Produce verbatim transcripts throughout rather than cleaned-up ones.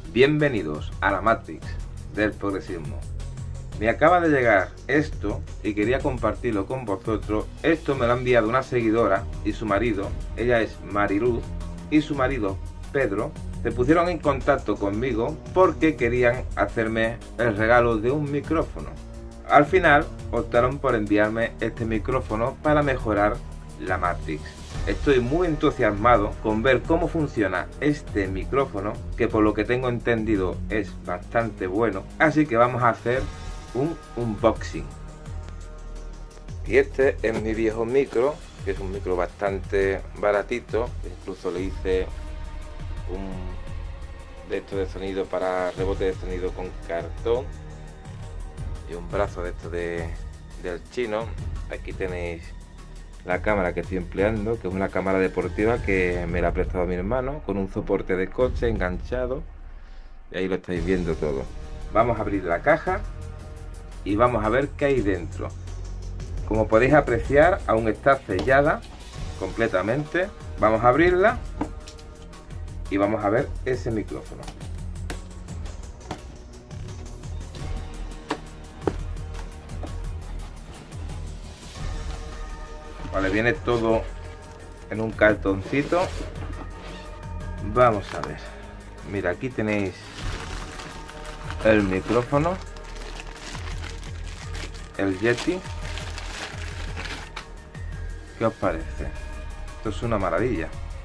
Bienvenidos a la Matrix del progresismo. Me acaba de llegar esto y quería compartirlo con vosotros. Esto me lo ha enviado una seguidora y su marido. Ella es Mariluz y su marido Pedro. Se pusieron en contacto conmigo porque querían hacerme el regalo de un micrófono. Al final optaron por enviarme este micrófono para mejorar la Matrix. Estoy muy entusiasmado con ver cómo funciona este micrófono, que por lo que tengo entendido es bastante bueno, así que vamos a hacer un unboxing. Y este es mi viejo micro, que es un micro bastante baratito, incluso le hice un de esto de sonido para rebote de sonido con cartón y un brazo de esto de, del chino. Aquí tenéis la cámara que estoy empleando, que es una cámara deportiva que me la ha prestado mi hermano, con un soporte de coche enganchado, y ahí lo estáis viendo todo. Vamos a abrir la caja y vamos a ver qué hay dentro. Como podéis apreciar, aún está sellada completamente. Vamos a abrirla y vamos a ver ese micrófono. Vale, viene todo en un cartoncito. Vamos a ver. Mira, aquí tenéis el micrófono, el Yeti. ¿Qué os parece? Esto es una maravilla.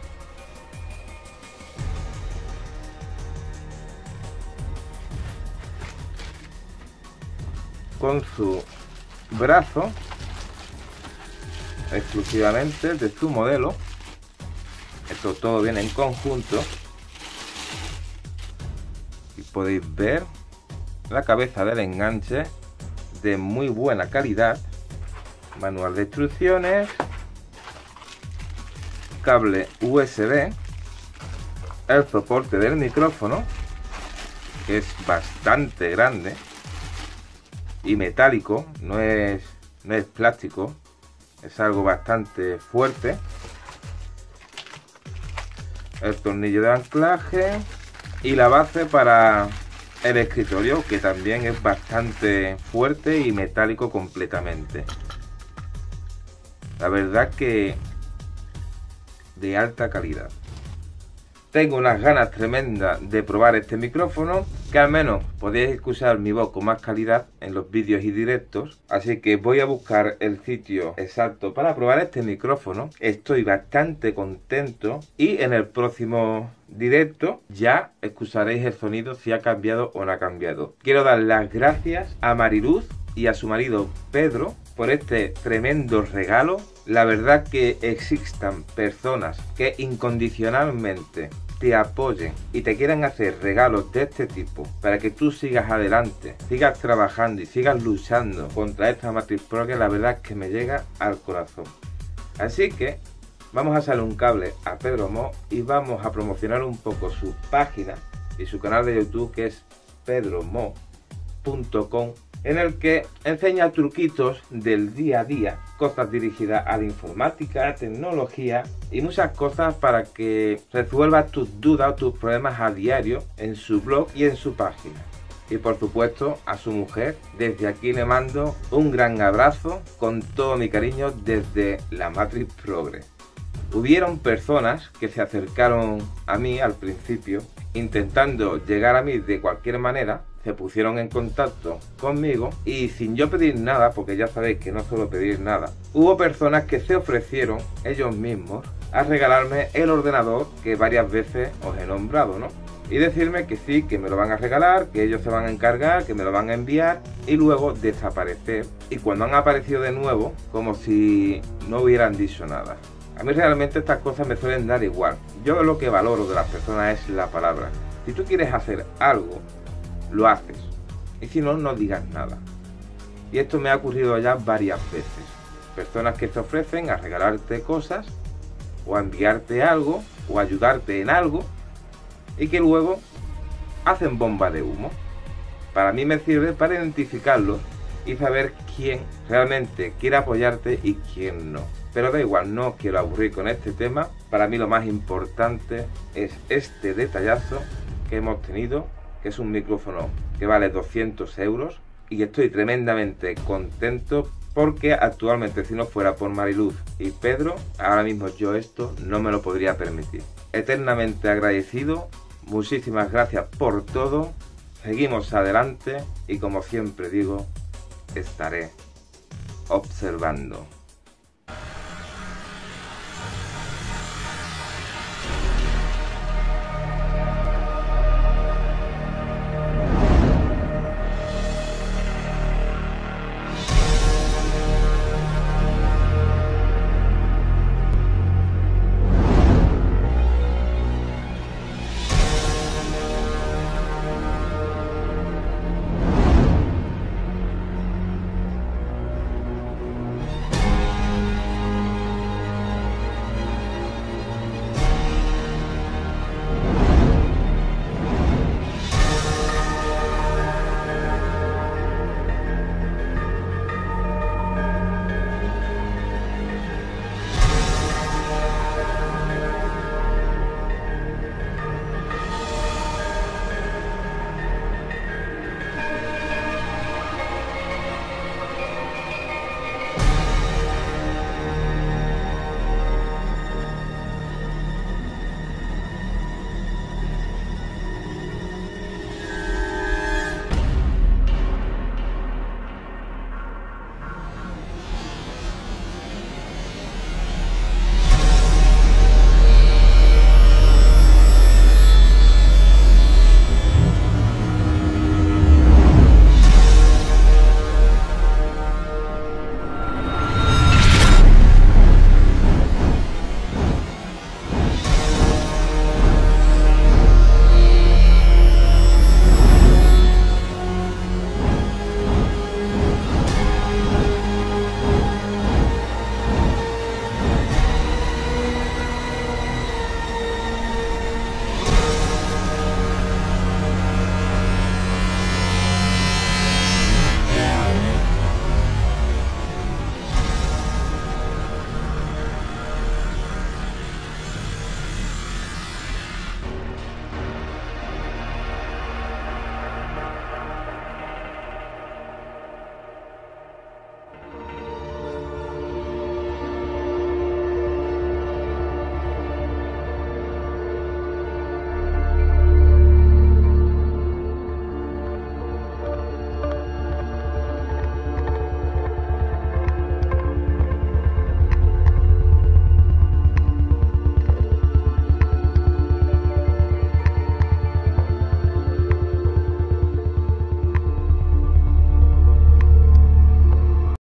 Con su brazo exclusivamente de su modelo. Esto todo viene en conjunto y podéis ver la cabeza del enganche de muy buena calidad, manual de instrucciones, cable U S B, el soporte del micrófono, que es bastante grande y metálico, no es, no es plástico, es algo bastante fuerte. El tornillo de anclaje y la base para el escritorio, que también es bastante fuerte y metálico completamente. La verdad que de alta calidad. Tengo unas ganas tremendas de probar este micrófono, que al menos podéis escuchar mi voz con más calidad en los vídeos y directos. Así que voy a buscar el sitio exacto para probar este micrófono. Estoy bastante contento y en el próximo directo ya escucharéis el sonido, si ha cambiado o no ha cambiado. Quiero dar las gracias a Mariluz y a su marido Pedro por este tremendo regalo. La verdad que existan personas que incondicionalmente te apoyen y te quieran hacer regalos de este tipo para que tú sigas adelante, sigas trabajando y sigas luchando contra esta Matrix Pro, que la verdad es que me llega al corazón. Así que vamos a hacerle un cable a Pedro Mo y vamos a promocionar un poco su página y su canal de YouTube, que es pedro mo punto com, en el que enseña truquitos del día a día, cosas dirigidas a la informática, tecnología y muchas cosas para que resuelvas tus dudas o tus problemas a diario en su blog y en su página. Y por supuesto a su mujer, desde aquí le mando un gran abrazo con todo mi cariño desde la Matrix Progress. Hubieron personas que se acercaron a mí al principio intentando llegar a mí de cualquier manera. Se pusieron en contacto conmigo y sin yo pedir nada, porque ya sabéis que no suelo pedir nada, hubo personas que se ofrecieron ellos mismos a regalarme el ordenador que varias veces os he nombrado, ¿no? Y decirme que sí, que me lo van a regalar, que ellos se van a encargar, que me lo van a enviar y luego desaparecer. Y cuando han aparecido de nuevo, como si no hubieran dicho nada. A mí realmente estas cosas me suelen dar igual. Yo lo que valoro de las personas es la palabra. Si tú quieres hacer algo, lo haces, y si no, no digas nada. Y esto me ha ocurrido ya varias veces. Personas que se ofrecen a regalarte cosas o a enviarte algo o a ayudarte en algo y que luego hacen bomba de humo. Para mí me sirve para identificarlos y saber quién realmente quiere apoyarte y quién no. Pero da igual, no os quiero aburrir con este tema. Para mí lo más importante es este detallazo que hemos tenido, que es un micrófono que vale doscientos euros, y estoy tremendamente contento porque actualmente, si no fuera por Mariluz y Pedro, ahora mismo yo esto no me lo podría permitir. Eternamente agradecido, muchísimas gracias por todo, seguimos adelante y como siempre digo, estaré observando.